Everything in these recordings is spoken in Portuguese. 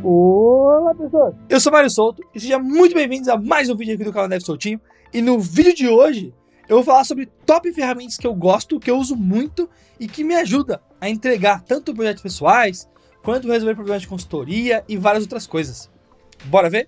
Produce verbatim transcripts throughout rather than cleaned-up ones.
Olá pessoas, eu sou Mário Souto e sejam muito bem-vindos a mais um vídeo aqui do canal Dev Soutinho. E no vídeo de hoje eu vou falar sobre top ferramentas que eu gosto, que eu uso muito e que me ajuda a entregar tanto projetos pessoais quanto resolver problemas de consultoria e várias outras coisas. Bora ver?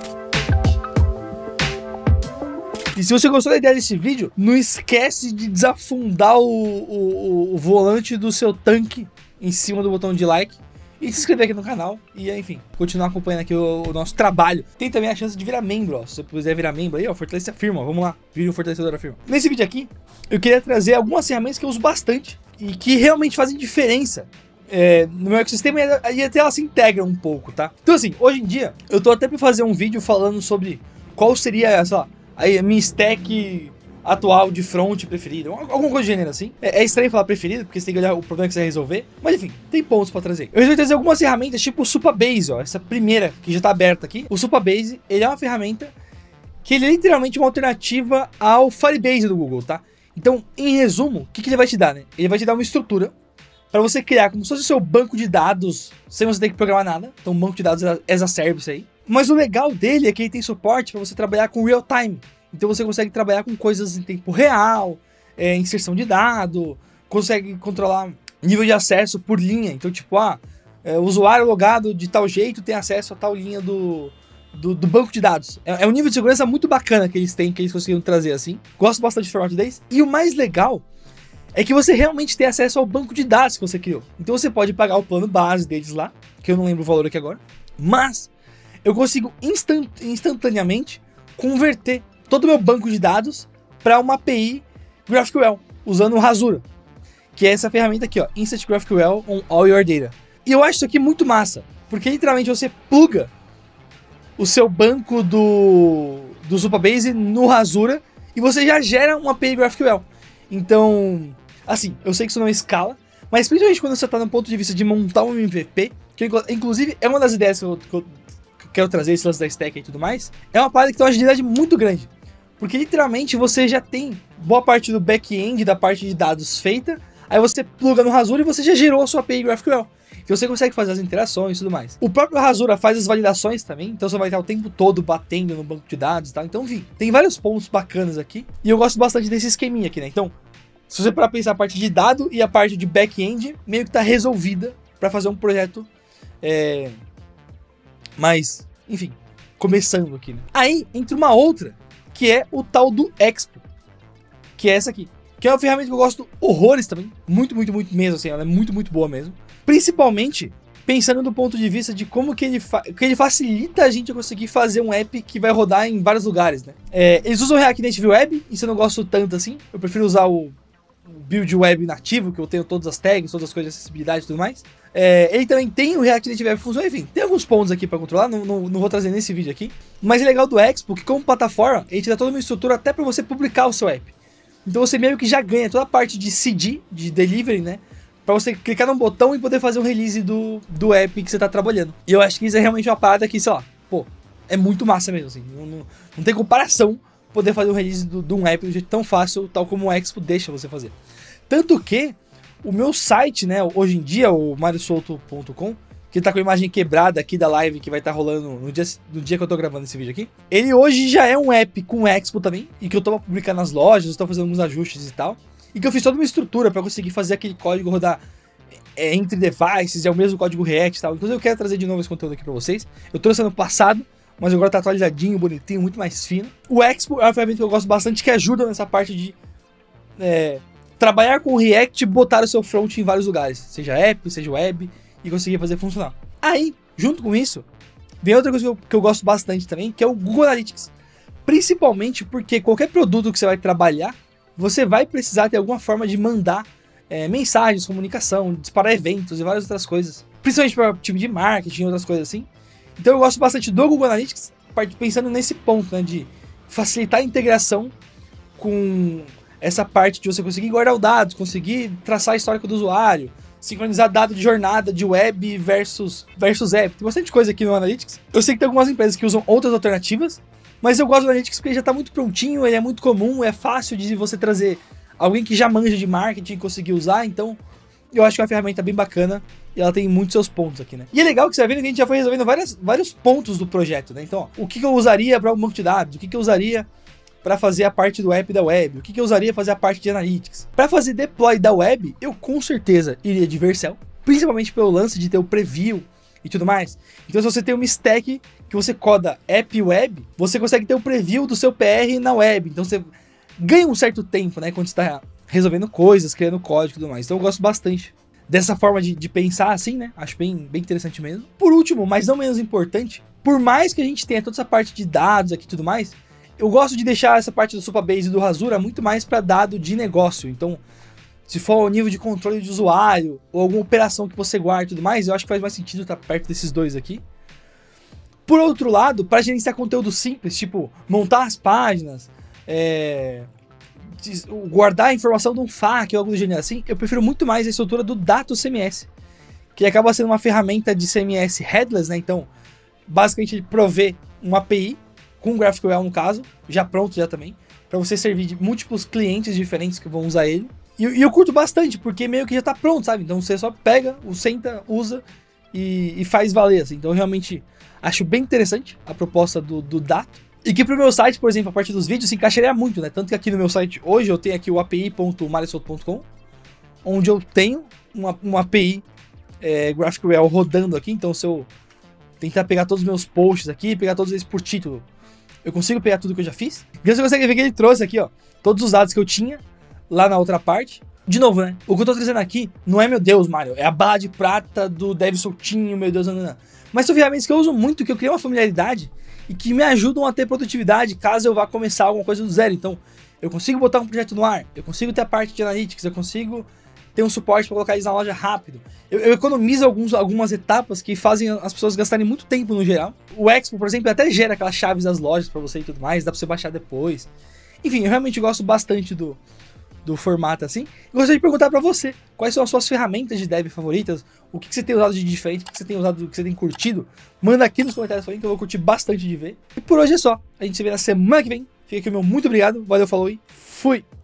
E se você gostou da ideia desse vídeo, não esquece de desafundar o, o, o volante do seu tanque em cima do botão de like e se inscrever aqui no canal e, enfim, continuar acompanhando aqui o, o nosso trabalho. Tem também a chance de virar membro, ó. Se você puder virar membro aí, ó, fortalece a firma, vamos lá, vídeo fortalecedor da firma. Nesse vídeo aqui, eu queria trazer algumas ferramentas que eu uso bastante e que realmente fazem diferença é, no meu ecossistema e até elas se integram um pouco, tá? Então assim, hoje em dia, eu tô até pra fazer um vídeo falando sobre qual seria, sei lá, a minha stack atual de front preferida, alguma coisa do gênero assim. É, é estranho falar preferido, porque você tem que olhar o problema que você vai resolver, mas enfim, tem pontos pra trazer. Eu resolvi trazer algumas ferramentas, tipo o Supabase, ó, essa primeira que já tá aberta aqui. O Supabase, ele é uma ferramenta que ele é literalmente uma alternativa ao Firebase do Google, tá? Então, em resumo, o que, que ele vai te dar, né? Ele vai te dar uma estrutura para você criar como se fosse o seu banco de dados, sem você ter que programar nada. Então, um banco de dados as a service aí. Mas o legal dele é que ele tem suporte para você trabalhar com real time. Então você consegue trabalhar com coisas em tempo real, é, inserção de dado, consegue controlar nível de acesso por linha. Então, tipo, ah, é, o usuário logado de tal jeito tem acesso a tal linha do, do, do banco de dados. É, é um nível de segurança muito bacana que eles têm, que eles conseguiram trazer assim. Gosto bastante do formato deles. E o mais legal é que você realmente tem acesso ao banco de dados que você criou. Então você pode pagar o plano base deles lá, que eu não lembro o valor aqui agora, mas eu consigo instant, instantaneamente converter todo o meu banco de dados para uma A P I GraphQL, usando o Razura, que é essa ferramenta aqui, ó, Instant GraphQL on all your data. E eu acho isso aqui muito massa, porque literalmente você pluga o seu banco do, do Supabase no Razura e você já gera uma A P I GraphQL. Então, assim, eu sei que isso não escala, mas principalmente quando você está no ponto de vista de montar um M V P, que inclusive é uma das ideias que eu, que eu quero trazer, esse lance da stack e tudo mais, é uma parada que tem uma agilidade muito grande. Porque literalmente você já tem boa parte do back-end da parte de dados feita, aí você pluga no Razura e você já gerou a sua A P I GraphQL. Então você consegue fazer as interações e tudo mais. O próprio Razura faz as validações também, então você vai estar o tempo todo batendo no banco de dados e tal. Então, enfim, tem vários pontos bacanas aqui. E eu gosto bastante desse esqueminha aqui, né? Então, se você parar pra pensar a parte de dado e a parte de back-end, meio que tá resolvida para fazer um projeto é... mais, enfim, começando aqui, né? Aí, entra uma outra, que é o tal do Expo, que é essa aqui, que é uma ferramenta que eu gosto horrores também, muito, muito, muito mesmo, assim, ela é muito, muito boa mesmo, principalmente pensando do ponto de vista de como que ele, que ele facilita a gente a conseguir fazer um app que vai rodar em vários lugares, né? É, eles usam o React Native Web, isso eu não gosto tanto assim, eu prefiro usar o build web nativo, que eu tenho todas as tags, todas as coisas de acessibilidade e tudo mais. É, ele também tem o React Native Web Function, enfim, tem alguns pontos aqui para controlar, não, não, não vou trazer nesse vídeo aqui. Mas é legal do Expo, que como plataforma, ele te dá toda uma estrutura até para você publicar o seu app. Então você meio que já ganha toda a parte de C D, de delivery, né? Para você clicar num botão e poder fazer um release do, do app que você tá trabalhando. E eu acho que isso é realmente uma parada que, sei lá, pô, é muito massa mesmo, assim. Não, não, não tem comparação poder fazer um release de um app de um jeito tão fácil, tal como o Expo deixa você fazer. Tanto que o meu site, né, hoje em dia, o mario souto ponto com, que tá com a imagem quebrada aqui da live que vai estar tá rolando no dia, no dia que eu tô gravando esse vídeo aqui, ele hoje já é um app com Expo também, e que eu tô pra publicar nas lojas, estou fazendo alguns ajustes e tal, e que eu fiz toda uma estrutura para conseguir fazer aquele código rodar é, entre devices, é o mesmo código React e tal. Inclusive eu quero trazer de novo esse conteúdo aqui para vocês. Eu trouxe ano passado, mas agora tá atualizadinho, bonitinho, muito mais fino. O Expo é uma ferramenta que eu gosto bastante, que ajuda nessa parte de é, trabalhar com o React e botar o seu front em vários lugares, seja app, seja web, e conseguir fazer funcionar. Aí, junto com isso, vem outra coisa que eu, que eu gosto bastante também, que é o Google Analytics. Principalmente porque qualquer produto que você vai trabalhar, você vai precisar ter alguma forma de mandar é, mensagens, comunicação, disparar eventos e várias outras coisas. Principalmente para o time de marketing e outras coisas assim. Então eu gosto bastante do Google Analytics, pensando nesse ponto, né, de facilitar a integração com essa parte de você conseguir guardar os dados, conseguir traçar a histórico do usuário, sincronizar dado de jornada de web versus, versus app. Tem bastante coisa aqui no Analytics. Eu sei que tem algumas empresas que usam outras alternativas, mas eu gosto do Analytics porque ele já está muito prontinho, ele é muito comum, é fácil de você trazer alguém que já manja de marketing e conseguir usar. Então eu acho que é uma ferramenta bem bacana e ela tem muitos seus pontos aqui, né? E é legal que você vai vendo que a gente já foi resolvendo várias, vários pontos do projeto, né? Então, ó, o que, que eu usaria para o banco de dados? O que, que eu usaria para fazer a parte do app da web? O que, que eu usaria para fazer a parte de analytics? Para fazer deploy da web, eu com certeza iria de Vercel, principalmente pelo lance de ter o preview e tudo mais. Então, se você tem uma stack que você coda app web, você consegue ter o preview do seu P R na web. Então, você ganha um certo tempo, né? Quando você está resolvendo coisas, criando código e tudo mais. Então, eu gosto bastante dessa forma de, de pensar assim, né? Acho bem, bem interessante mesmo. Por último, mas não menos importante, por mais que a gente tenha toda essa parte de dados aqui e tudo mais, eu gosto de deixar essa parte do Supabase e do Rasura muito mais para dado de negócio. Então, se for o nível de controle de usuário ou alguma operação que você guarda e tudo mais, eu acho que faz mais sentido estar perto desses dois aqui. Por outro lado, para gerenciar conteúdo simples, tipo montar as páginas, é... guardar a informação de um F A Q ou algo do gênero assim, eu prefiro muito mais a estrutura do Datos C M S, que acaba sendo uma ferramenta de C M S headless, né? Então, basicamente ele provê uma A P I com GraphQL no caso, já pronto já também, para você servir de múltiplos clientes diferentes que vão usar ele. E, e eu curto bastante, porque meio que já tá pronto, sabe? Então você só pega, o senta, usa e, e faz valer, assim. Então eu realmente acho bem interessante a proposta do, do Dato. E que pro meu site, por exemplo, a parte dos vídeos se encaixaria muito, né? Tanto que aqui no meu site hoje eu tenho aqui o api ponto maresoto ponto com, onde eu tenho uma, uma A P I é, GraphQL rodando aqui. Então se eu tentar pegar todos os meus posts aqui, pegar todos eles por título, eu consigo pegar tudo que eu já fiz. Então você consegue ver que ele trouxe aqui, ó, todos os dados que eu tinha lá na outra parte. De novo, né? O que eu tô trazendo aqui não é, meu Deus, Mário, é a bala de prata do Dev Soltinho, meu Deus, não, não, não. Mas são ferramentas que eu uso muito, que eu criei uma familiaridade e que me ajudam a ter produtividade caso eu vá começar alguma coisa do zero. Então, eu consigo botar um projeto no ar, eu consigo ter a parte de analytics, eu consigo ter um suporte para colocar eles na loja rápido. Eu, eu economizo alguns, algumas etapas que fazem as pessoas gastarem muito tempo no geral. O Expo, por exemplo, até gera aquelas chaves das lojas para você e tudo mais, dá para você baixar depois. Enfim, eu realmente gosto bastante do, do formato assim. Eu gostaria de perguntar para você, quais são as suas ferramentas de dev favoritas? O que, que você tem usado de diferente? O que você tem usado, o que você tem curtido? Manda aqui nos comentários pra mim, que eu vou curtir bastante de ver. E por hoje é só. A gente se vê na semana que vem. Fica aqui o meu muito obrigado. Valeu, falou e fui!